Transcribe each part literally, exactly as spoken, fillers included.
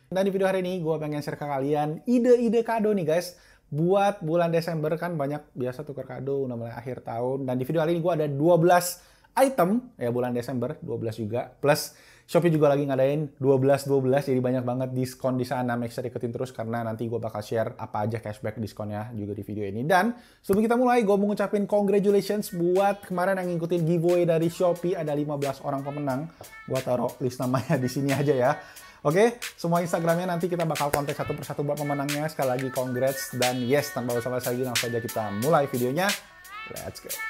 Dan di video hari ini gue pengen share ke kalian ide-ide kado nih guys. Buat bulan Desember kan banyak biasa tukar kado udah mulai akhir tahun. Dan di video hari ini gue ada dua belas item ya bulan Desember, dua belas juga. Plus Shopee juga lagi ngadain dua belas dua belas, jadi banyak banget diskon di sana. Make sure ikutin terus karena nanti gue bakal share apa aja cashback diskonnya juga di video ini. Dan sebelum kita mulai, gue mau ngucapin congratulations buat kemarin yang ngikutin giveaway dari Shopee. Ada lima belas orang pemenang. Gue taruh list namanya di sini aja ya. Oke, semua Instagramnya nanti kita bakal kontak satu persatu buat pemenangnya. Sekali lagi congrats, dan yes, tanpa basa-basi lagi langsung aja kita mulai videonya. Let's go.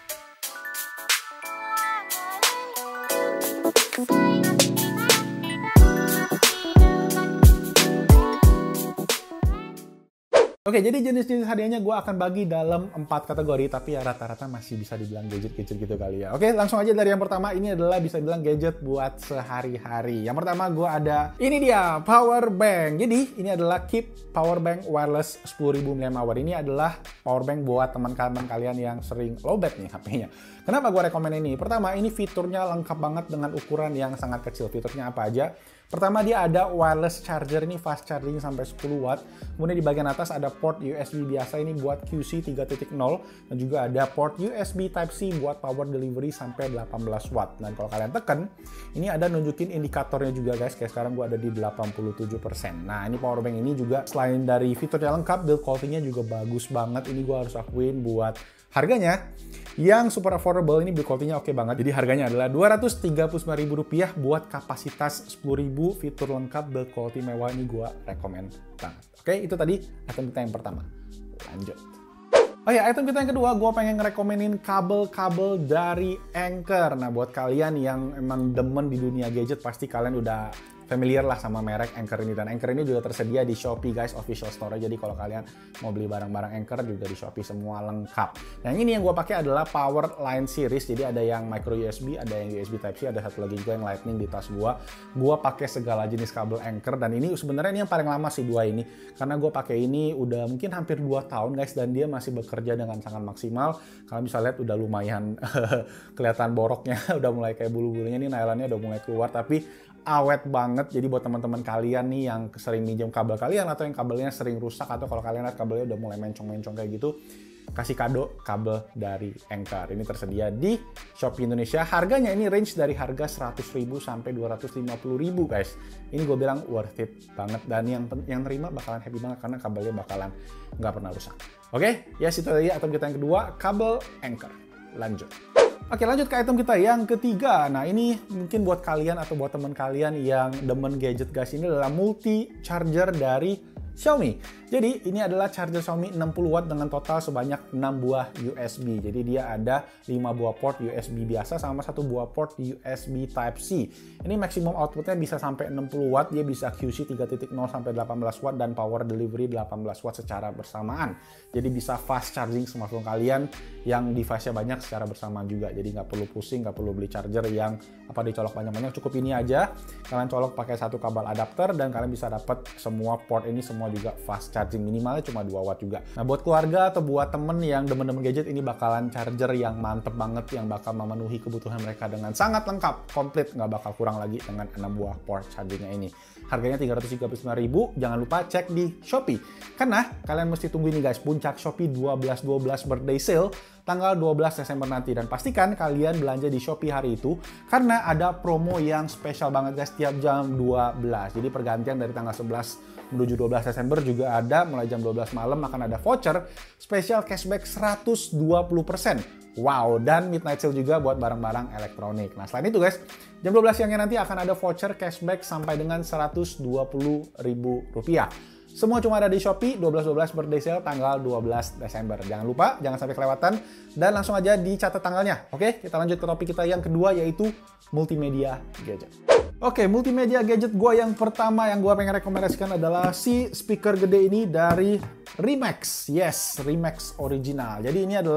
Oke, jadi jenis-jenis hadiahnya gue akan bagi dalam empat kategori, tapi ya rata-rata masih bisa dibilang gadget-gadget gitu kali ya. Oke, langsung aja dari yang pertama. Ini adalah bisa dibilang gadget buat sehari-hari. Yang pertama gue ada, ini dia, power bank. Jadi, ini adalah Keep Power Bank Wireless sepuluh ribu miliampere hour. Ini adalah power bank buat teman-teman kalian yang sering lowbat nih H P-nya. Kenapa gue rekomen ini? Pertama, ini fiturnya lengkap banget dengan ukuran yang sangat kecil. Fiturnya apa aja? Pertama, dia ada wireless charger, ini fast charging sampai sepuluh watt. Kemudian di bagian atas ada port U S B biasa, ini buat Q C tiga titik nol. Dan juga ada port U S B Type-C buat power delivery sampai delapan belas watt. Dan kalau kalian tekan, ini ada nunjukin indikatornya juga guys. Kayak sekarang gue ada di delapan puluh tujuh persen. Nah, ini power bank ini juga selain dari fiturnya lengkap, build quality-nya juga bagus banget. Ini gue harus akuin buat harganya yang super affordable, ini build quality-nya oke banget. Jadi harganya adalah dua ratus tiga puluh sembilan ribu rupiah buat kapasitas sepuluh ribu, fitur lengkap, build quality mewah. Ini gue rekomen banget. Oke, itu tadi item kita yang pertama. Lanjut. Oh ya, item kita yang kedua, gue pengen ngerekomenin kabel-kabel dari Anker. Nah, buat kalian yang emang demen di dunia gadget, pasti kalian udah familiar lah sama merek Anker ini. Dan Anker ini juga tersedia di Shopee guys, official store. Jadi kalau kalian mau beli barang-barang Anker juga di Shopee semua lengkap. Nah, ini yang gue pakai adalah Power Line Series. Jadi ada yang micro U S B, ada yang U S B Type-C, ada satu lagi juga yang Lightning di tas gue. Gue pakai segala jenis kabel Anker, dan ini sebenarnya ini yang paling lama sih dua ini. Karena gue pakai ini udah mungkin hampir dua tahun guys, dan dia masih bekerja dengan sangat maksimal. Kalian bisa lihat udah lumayan kelihatan boroknya, udah mulai kayak bulu-bulunya nih, nailannya udah mulai keluar, tapi awet banget. Jadi buat teman-teman kalian nih yang sering minjem kabel kalian atau yang kabelnya sering rusak, atau kalau kalian lihat kabelnya udah mulai mencong-mencong kayak gitu, kasih kado kabel dari Anker. Ini tersedia di Shopee Indonesia. Harganya ini range dari harga seratus ribu sampai dua ratus lima puluh ribu guys. Ini gue bilang worth it banget, dan yang yang terima bakalan happy banget karena kabelnya bakalan nggak pernah rusak. Oke, ya yes, itu tadi item kita yang kedua, kabel Anker. Lanjut. Oke, lanjut ke item kita yang ketiga. Nah, ini mungkin buat kalian atau buat teman kalian yang demen gadget guys, ini adalah multi charger dari Xiaomi. Jadi ini adalah charger Xiaomi enam puluh watt dengan total sebanyak enam buah U S B. Jadi dia ada lima buah port U S B biasa sama satu buah port U S B Type-C. Ini maksimum outputnya bisa sampai enam puluh watt, dia bisa Q C tiga titik nol sampai delapan belas watt, dan power delivery delapan belas watt secara bersamaan. Jadi bisa fast charging smartphone kalian yang device-nya banyak secara bersamaan juga. Jadi nggak perlu pusing, nggak perlu beli charger yang apa dicolok banyak-banyak. Cukup ini aja, kalian colok pakai satu kabel adapter, dan kalian bisa dapat semua port ini semua juga fast charging, minimalnya cuma dua watt juga. Nah, buat keluarga atau buat temen yang demen-demen gadget, ini bakalan charger yang mantep banget, yang bakal memenuhi kebutuhan mereka dengan sangat lengkap, komplit, nggak bakal kurang lagi dengan enam buah port chargingnya ini. Harganya tiga ratus tiga puluh sembilan ribu. Jangan lupa cek di Shopee, karena kalian mesti tunggu ini guys, puncak Shopee dua belas dua belas birthday sale tanggal dua belas Desember nanti. Dan pastikan kalian belanja di Shopee hari itu, karena ada promo yang spesial banget guys tiap jam dua belas. Jadi pergantian dari tanggal sebelas menuju dua belas Desember juga ada, mulai jam dua belas malam akan ada voucher spesial cashback seratus dua puluh persen. Wow, dan midnight sale juga buat barang-barang elektronik. Nah, selain itu guys, jam dua belas siangnya nanti akan ada voucher cashback sampai dengan seratus dua puluh ribu rupiah. Semua cuma ada di Shopee, dua belas dua belas birthday sale tanggal dua belas Desember. Jangan lupa, jangan sampai kelewatan, dan langsung aja dicatat tanggalnya. Oke, kita lanjut ke topik kita yang kedua, yaitu multimedia gadget. Oke, multimedia gadget gue yang pertama yang gue pengen rekomendasikan adalah si speaker gede ini dari Rimax. Yes, Rimax original. Jadi ini adalah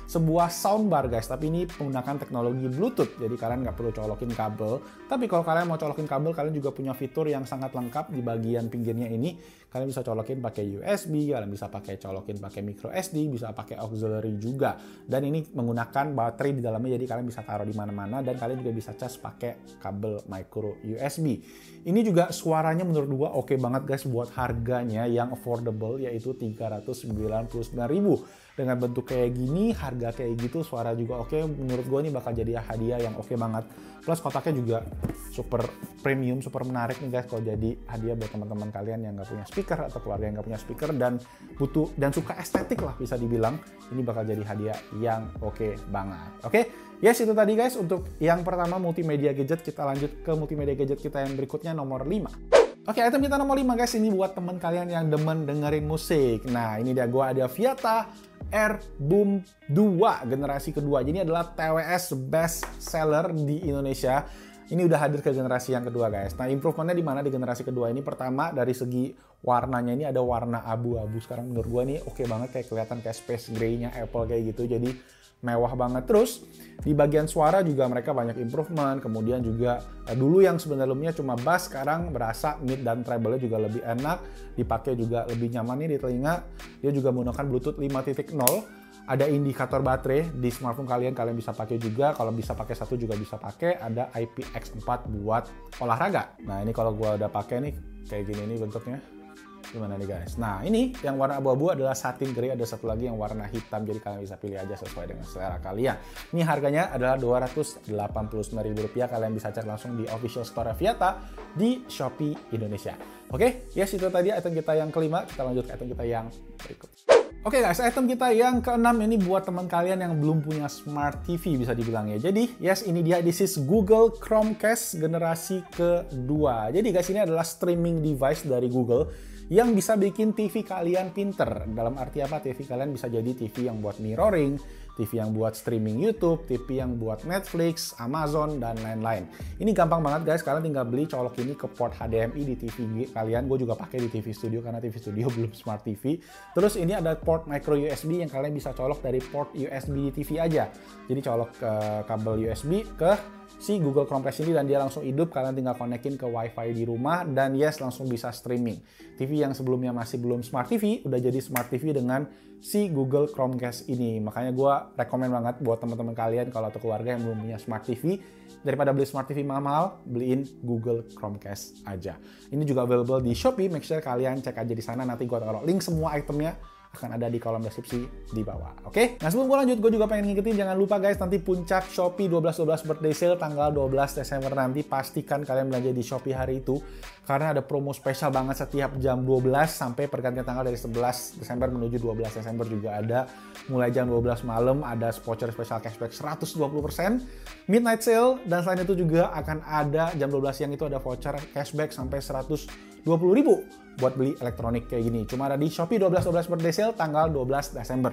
sebuah soundbar guys, tapi ini menggunakan teknologi Bluetooth, jadi kalian nggak perlu colokin kabel. Tapi kalau kalian mau colokin kabel, kalian juga punya fitur yang sangat lengkap di bagian pinggirnya ini. Kalian bisa colokin pakai U S B, kalian bisa pakai colokin pakai micro S D, bisa pakai auxiliary juga. Dan ini menggunakan baterai di dalamnya, jadi kalian bisa taruh di mana-mana dan kalian juga bisa cas pakai kabel micro U S B. Ini juga suaranya menurut gua oke banget guys buat harganya yang affordable, yaitu tiga ratus sembilan puluh sembilan ribu. Dengan bentuk kayak gini, harga kayak gitu, suara juga oke. Menurut gue ini bakal jadi hadiah yang oke banget. Plus kotaknya juga super premium, super menarik nih guys kalau jadi hadiah buat teman-teman kalian yang nggak punya speaker atau keluarga yang nggak punya speaker dan butuh dan suka estetik lah bisa dibilang. Ini bakal jadi hadiah yang oke banget. Oke, yes itu tadi guys untuk yang pertama multimedia gadget. Kita lanjut ke multimedia gadget kita yang berikutnya nomor lima. Oke, item kita nomor lima guys, ini buat teman kalian yang demen dengerin musik. Nah, ini dia gue ada Viata AirBoom dua generasi kedua. Jadi ini adalah T W S best seller di Indonesia. Ini udah hadir ke generasi yang kedua guys. Nah, improvementnya di mana di generasi kedua ini? Pertama dari segi warnanya, ini ada warna abu-abu. Sekarang menurut gue nih oke banget, kayak kelihatan kayak space gray-nya Apple kayak gitu. Jadi mewah banget. Terus di bagian suara juga mereka banyak improvement. Kemudian juga eh, dulu yang sebenarnya cuma bass, sekarang berasa mid dan treble-nya juga lebih enak. Dipakai juga lebih nyaman nih di telinga. Dia juga menggunakan Bluetooth lima titik nol. Ada indikator baterai di smartphone kalian, kalian bisa pakai juga. Kalau bisa pakai satu juga bisa pakai. Ada I P X empat buat olahraga. Nah ini kalau gua udah pakai nih kayak gini nih bentuknya. Gimana nih guys? Nah ini yang warna abu-abu adalah satin grey, ada satu lagi yang warna hitam, jadi kalian bisa pilih aja sesuai dengan selera kalian. Ini harganya adalah dua ratus delapan puluh sembilan ribu rupiah, kalian bisa cek langsung di official store Viata di Shopee Indonesia. Oke, yes itu tadi item kita yang kelima, kita lanjut ke item kita yang berikut. Oke guys, item kita yang keenam ini buat teman kalian yang belum punya smart T V bisa dibilang ya. Jadi yes ini dia, this is Google Chromecast generasi kedua. Jadi guys ini adalah streaming device dari Google yang bisa bikin T V kalian pinter. Dalam arti apa? T V kalian bisa jadi T V yang buat mirroring, T V yang buat streaming YouTube, T V yang buat Netflix, Amazon, dan lain-lain. Ini gampang banget guys, kalian tinggal beli colok ini ke port H D M I di T V kalian. Gue juga pakai di T V Studio karena T V Studio belum smart T V. Terus ini ada port micro U S B yang kalian bisa colok dari port U S B di T V aja. Jadi colok ke kabel U S B ke si Google Chromecast ini dan dia langsung hidup. Kalian tinggal konekin ke WiFi di rumah dan yes langsung bisa streaming. T V yang sebelumnya masih belum smart T V udah jadi smart T V dengan si Google Chromecast ini. Makanya gue rekomen banget buat teman-teman kalian kalau atau keluarga yang belum punya smart T V, daripada beli smart T V mahal-mahal, beliin Google Chromecast aja. Ini juga available di Shopee. Make sure kalian cek aja di sana. Nanti gue taruh link semua itemnya akan ada di kolom deskripsi di bawah. Oke? Okay? Nah sebelum gue lanjut, gue juga pengen ngingetin, jangan lupa guys, nanti puncak Shopee dua belas dua belas birthday sale tanggal dua belas Desember nanti. Pastikan kalian belanja di Shopee hari itu, karena ada promo spesial banget setiap jam dua belas sampai pergantian tanggal dari sebelas Desember menuju dua belas Desember juga ada. Mulai jam dua belas malam ada voucher spesial cashback seratus dua puluh persen, midnight sale, dan selain itu juga akan ada jam dua belas siang itu ada voucher cashback sampai seratus dua puluh ribu buat beli elektronik kayak gini. Cuma ada di Shopee dua belas dua belas birthday sale tanggal dua belas Desember.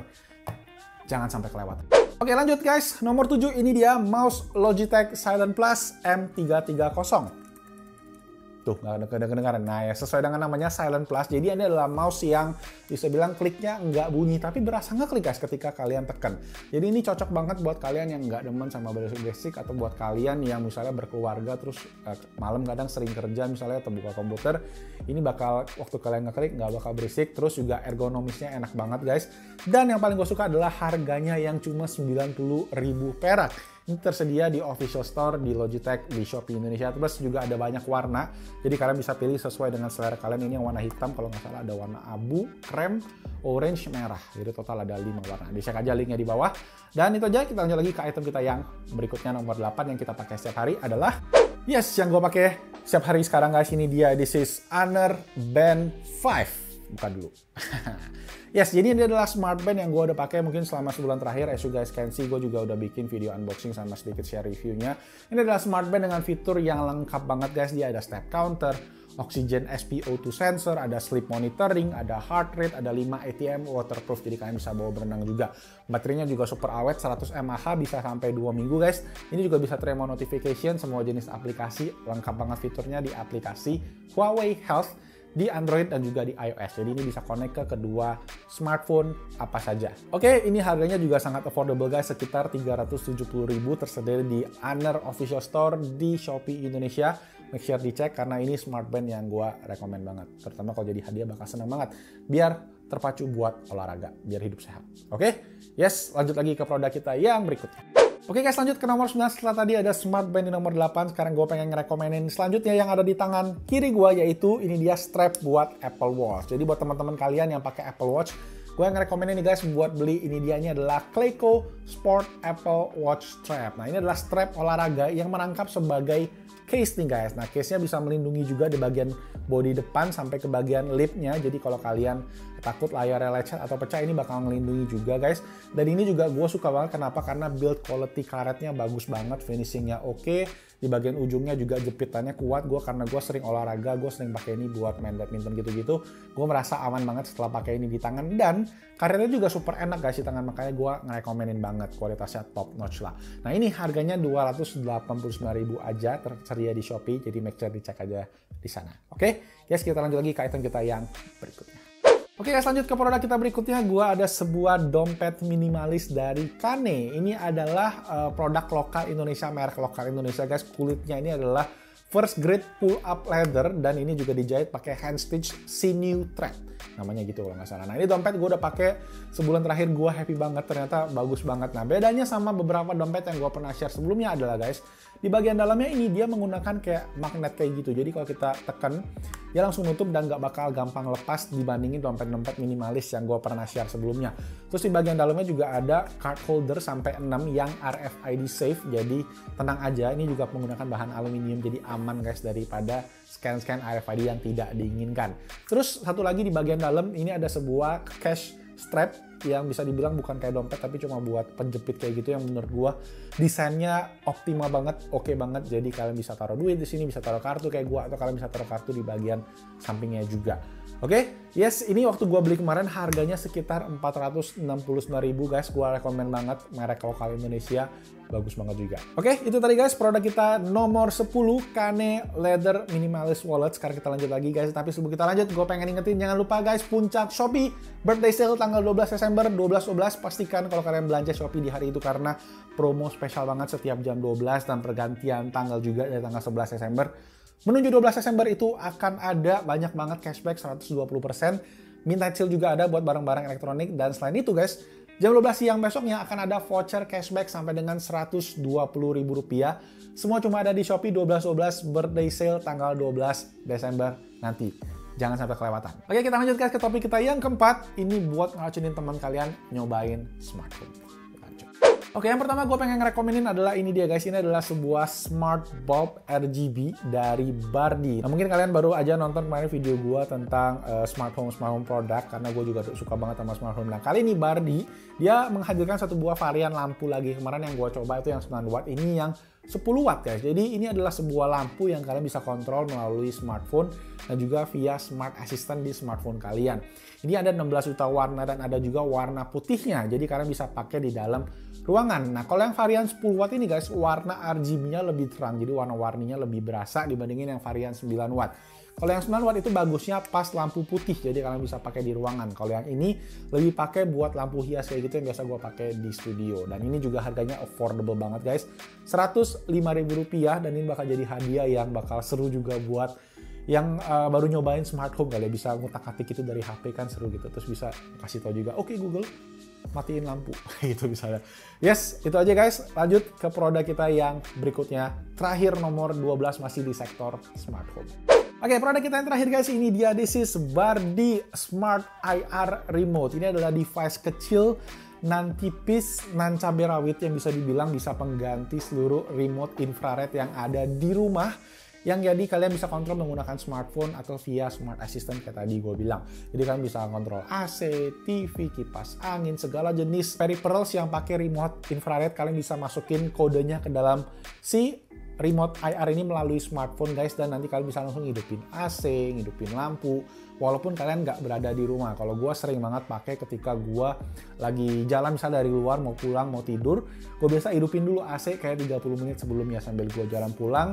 Jangan sampai kelewat. Oke lanjut guys, nomor tujuh ini dia mouse Logitech Silent Plus M tiga tiga nol. Tuh, nggak ada kedengaran. Nah, ya sesuai dengan namanya Silent Plus. Jadi ini adalah mouse yang bisa bilang kliknya nggak bunyi, tapi berasa ngeklik guys ketika kalian tekan. Jadi ini cocok banget buat kalian yang nggak demen sama basic-basic, atau buat kalian yang misalnya berkeluarga terus eh, malam kadang sering kerja misalnya atau buka komputer. Ini bakal waktu kalian ngeklik nggak bakal berisik. Terus juga ergonomisnya enak banget guys. Dan yang paling gue suka adalah harganya yang cuma sembilan puluh ribu perak. Ini tersedia di official store di Logitech di Shopee Indonesia. Terus juga ada banyak warna, jadi kalian bisa pilih sesuai dengan selera kalian. Ini yang warna hitam, kalau nggak salah ada warna abu, krem, orange, merah. Jadi total ada lima warna. Dicek aja linknya di bawah. Dan itu aja, kita lanjut lagi ke item kita yang berikutnya nomor delapan yang kita pakai setiap hari adalah yes, yang gue pakai setiap hari sekarang guys. Ini dia, this is Honor Band lima. Buka dulu. Yes, jadi ini adalah smart band yang gue udah pakai mungkin selama sebulan terakhir. As you guys can see, gue juga udah bikin video unboxing sama sedikit share reviewnya. Ini adalah smart band dengan fitur yang lengkap banget guys. Dia ada step counter, oxygen S p O two sensor, ada sleep monitoring, ada heart rate, ada lima A T M waterproof, jadi kalian bisa bawa berenang juga. Baterainya juga super awet, seratus mAh, bisa sampai dua minggu guys. Ini juga bisa terima notification, semua jenis aplikasi, lengkap banget fiturnya di aplikasi Huawei Health. di Android dan juga di iOS. Jadi ini bisa connect ke kedua smartphone apa saja. Oke, ini harganya juga sangat affordable guys, sekitar tiga ratus tujuh puluh ribu, tersedia di Honor Official Store di Shopee Indonesia. Make sure dicek karena ini smart band yang gue rekomen banget. Terutama kalau jadi hadiah bakal seneng banget. Biar terpacu buat olahraga, biar hidup sehat. Oke, yes, lanjut lagi ke produk kita yang berikutnya. Oke guys, lanjut ke nomor sembilan. Setelah tadi ada smart band di nomor delapan, sekarang gue pengen ngerekomenin selanjutnya yang ada di tangan kiri gue, yaitu ini dia strap buat Apple Watch. Jadi buat teman-teman kalian yang pakai Apple Watch, gue ngerekomenin nih guys buat beli ini dia, ini adalah Clayco Sport Apple Watch Strap. Nah ini adalah strap olahraga yang merangkap sebagai case nih guys. Nah case-nya bisa melindungi juga di bagian bodi depan sampai ke bagian lipnya. Jadi kalau kalian takut layarnya lecet atau pecah, ini bakal melindungi juga guys. Dan ini juga gue suka banget, kenapa? Karena build quality karetnya bagus banget, finishingnya oke. Di bagian ujungnya juga jepitannya kuat. Gue karena gue sering olahraga, gue sering pakai ini buat main badminton gitu-gitu. Gue merasa aman banget setelah pakai ini di tangan. Dan karetnya juga super enak guys di tangan, makanya gue ngerekomenin banget, kualitasnya top notch lah. Nah ini harganya dua ratus delapan puluh sembilan ribu aja, tersedia di Shopee, jadi make sure dicek aja di sana. Oke, guys, kita lanjut lagi ke item kita yang berikutnya. Oke guys, lanjut ke produk kita berikutnya. Gua ada sebuah dompet minimalis dari Kane. Ini adalah uh, produk lokal Indonesia, merek lokal Indonesia guys. Kulitnya ini adalah first grade pull up leather dan ini juga dijahit pakai hand stitch sinew thread. Namanya gitu kalau nggak salah. Nah ini dompet gue udah pakai sebulan terakhir, gue happy banget, ternyata bagus banget. Nah bedanya sama beberapa dompet yang gue pernah share sebelumnya adalah guys, di bagian dalamnya ini dia menggunakan kayak magnet kayak gitu. Jadi kalau kita tekan, dia langsung nutup dan nggak bakal gampang lepas dibandingin dompet-dompet minimalis yang gue pernah share sebelumnya. Terus di bagian dalamnya juga ada card holder sampai enam yang R F I D safe. Jadi tenang aja, ini juga menggunakan bahan aluminium, jadi aman guys daripada scan-scan R F I D yang tidak diinginkan. Terus satu lagi di bagian dalam ini ada sebuah cash strap yang bisa dibilang bukan kayak dompet tapi cuma buat penjepit kayak gitu, yang menurut gua desainnya optimal banget, oke okay banget. Jadi kalian bisa taruh duit di sini, bisa taruh kartu kayak gua, atau kalian bisa taruh kartu di bagian sampingnya juga. Oke, okay? Yes, ini waktu gua beli kemarin harganya sekitar empat ratus enam puluh sembilan ribu guys. Gua rekomen banget, merek lokal Indonesia, bagus banget juga. Oke, okay, itu tadi guys produk kita nomor sepuluh, Kane Leather Minimalist Wallet. Sekarang kita lanjut lagi guys, tapi sebelum kita lanjut, gue pengen ingetin jangan lupa guys, puncak Shopee birthday sale tanggal dua belas Desember dua belas dua belas. Pastikan kalau kalian belanja Shopee di hari itu karena promo spesial banget setiap jam dua belas dan pergantian tanggal juga dari tanggal sebelas Desember. Menuju dua belas Desember itu akan ada banyak banget cashback seratus dua puluh persen. Midnight sale juga ada buat barang-barang elektronik. Dan selain itu guys, jam dua belas siang besoknya akan ada voucher cashback sampai dengan seratus dua puluh ribu rupiah. Semua cuma ada di Shopee dua belas dua belas birthday sale tanggal dua belas Desember nanti. Jangan sampai kelewatan. Oke, kita lanjut guys ke topik kita yang keempat. Ini buat ngeracunin teman kalian nyobain smartphone. Oke, yang pertama gue pengen ngerekomenin adalah ini dia guys. Ini adalah sebuah smart bulb R G B dari Bardi. Nah mungkin kalian baru aja nonton kemarin video gue tentang uh, smart home smart home product, karena gue juga suka banget sama smart home. Nah kali ini Bardi dia menghadirkan satu buah varian lampu lagi. Kemarin yang gue coba itu yang sembilan watt, ini yang sepuluh watt guys. Jadi ini adalah sebuah lampu yang kalian bisa kontrol melalui smartphone dan juga via smart assistant di smartphone kalian. Ini ada enam belas juta warna dan ada juga warna putihnya. Jadi kalian bisa pakai di dalam ruangan. Nah kalau yang varian sepuluh watt ini guys, warna R G B-nya lebih terang. Jadi warna-warninya lebih berasa dibandingin yang varian sembilan watt. Kalau yang sembilan watt itu bagusnya pas lampu putih, jadi kalian bisa pakai di ruangan. Kalau yang ini lebih pakai buat lampu hias kayak gitu yang biasa gue pakai di studio. Dan ini juga harganya affordable banget guys, seratus lima ribu rupiah, dan ini bakal jadi hadiah yang bakal seru juga buat yang uh, baru nyobain smart home kali ya. Bisa ngutak-atik itu dari H P kan seru gitu, terus bisa kasih tau juga, oke okay, Google matiin lampu gitu misalnya. Yes, itu aja guys. Lanjut ke produk kita yang berikutnya, terakhir nomor dua belas, masih di sektor smart home. Oke, produk kita yang terakhir guys, ini dia, this is Bardi Smart I R Remote. Ini adalah device kecil, nan tipis, nan cabai rawit yang bisa dibilang bisa pengganti seluruh remote infrared yang ada di rumah. Yang jadi kalian bisa kontrol menggunakan smartphone atau via smart assistant kayak tadi gue bilang. Jadi kalian bisa kontrol A C, T V, kipas angin, segala jenis peripherals yang pakai remote infrared. Kalian bisa masukin kodenya ke dalam si remote I R ini melalui smartphone guys, dan nanti kalian bisa langsung ngidupin A C, ngidupin lampu, walaupun kalian nggak berada di rumah. Kalau gue sering banget pakai ketika gue lagi jalan misalnya dari luar mau pulang mau tidur, gue biasa hidupin dulu A C kayak tiga puluh menit sebelumnya sambil gue jalan pulang.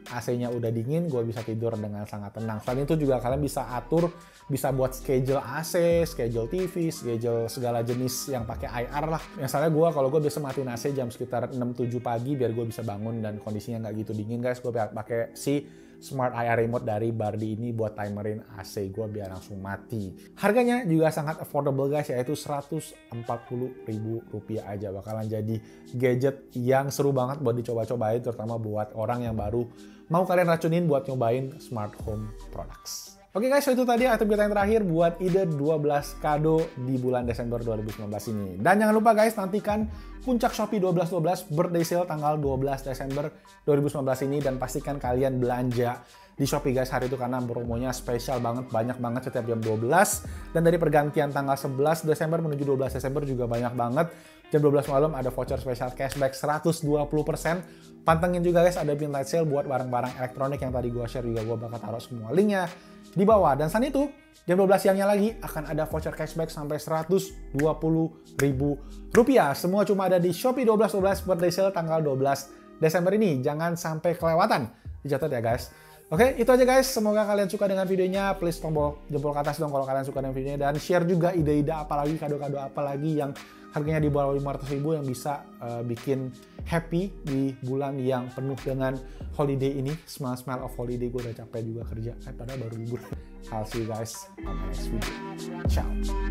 A C-nya udah dingin, gue bisa tidur dengan sangat tenang. Selain itu juga kalian bisa atur, bisa buat schedule A C, schedule T V, schedule segala jenis yang pakai I R lah. Misalnya gue, kalau gue biasa matiin A C jam sekitar enam tujuh pagi biar gue bisa bangun dan kondisinya nggak gitu dingin guys, gue pakai si Smart I R Remote dari Bardi ini buat timerin A C gue biar langsung mati. Harganya juga sangat affordable guys, yaitu seratus empat puluh ribu rupiah aja. Bakalan jadi gadget yang seru banget buat dicoba-cobain, terutama buat orang yang baru mau kalian racunin buat nyobain smart home products. Oke guys, so itu tadi item kita yang terakhir buat ide dua belas kado di bulan Desember dua ribu sembilan belas ini. Dan jangan lupa guys, nantikan puncak Shopee dua belas dua belas birthday sale tanggal dua belas Desember dua ribu sembilan belas ini, dan pastikan kalian belanja di Shopee guys hari itu karena promonya spesial banget, banyak banget setiap jam dua belas. Dan dari pergantian tanggal sebelas Desember menuju dua belas Desember juga banyak banget. Jam dua belas malam ada voucher spesial cashback seratus dua puluh persen. Pantengin juga guys, ada midnight sale buat barang-barang elektronik yang tadi gue share juga, gue bakal taruh semua linknya di bawah. Dan selain itu, jam dua belas siangnya lagi akan ada voucher cashback sampai seratus dua puluh ribu rupiah. Semua cuma ada di Shopee dua belas dua belas birthday sale tanggal dua belas Desember ini. Jangan sampai kelewatan. Dicatat ya guys. Oke, itu aja guys. Semoga kalian suka dengan videonya. Please tombol jempol ke atas dong kalau kalian suka dengan videonya. Dan share juga ide-ide apa lagi, kado-kado apa lagi yang harganya di bawah lima ratus ribu yang bisa uh, bikin happy di bulan yang penuh dengan holiday ini. Smell smell of holiday, gue udah capek juga kerja. Eh, padahal baru libur. I'll see you guys on the next video. Ciao.